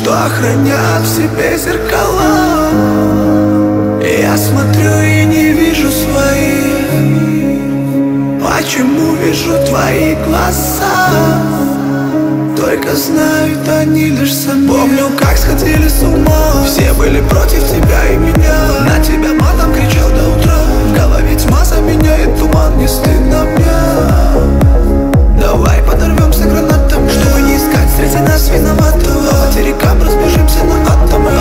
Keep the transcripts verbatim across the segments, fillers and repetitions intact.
что охранят в себе зеркала. И я смотрю и не вижу своих. Почему вижу твои глаза? Только знают они лишь сами. Помню, как сходили с ума. Все были против тебя и меня. На тебя матом кричал до утра. В голове тьма заменяет туман. Не стыдно мне. Давай подорвемся гранатами, чтобы не искать среди нас виноватого. По материкам разбежимся на атомы.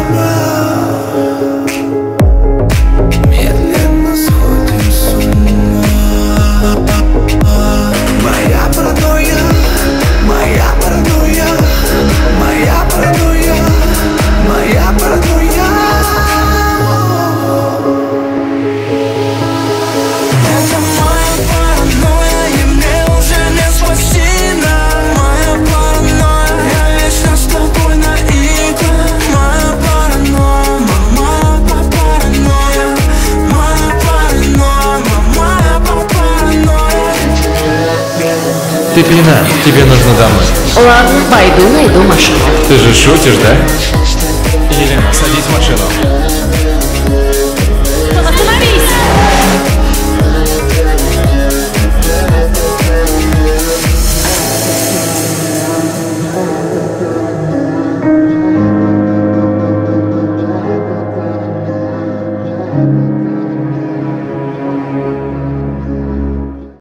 Медленно сходим с ума. Моя паранойя, моя паранойя, моя паранойя, моя паранойя. Это моя паранойя, и мне уже не спасти. Моя паранойя, я вечно с тобой на играх. Моя паранойя, моя паранойя, моя паранойя, моя паранойя. Ты пьяна, тебе нужно домой. Ладно, пойду найду машину. Ты же шутишь, да? Елена, садись в машину.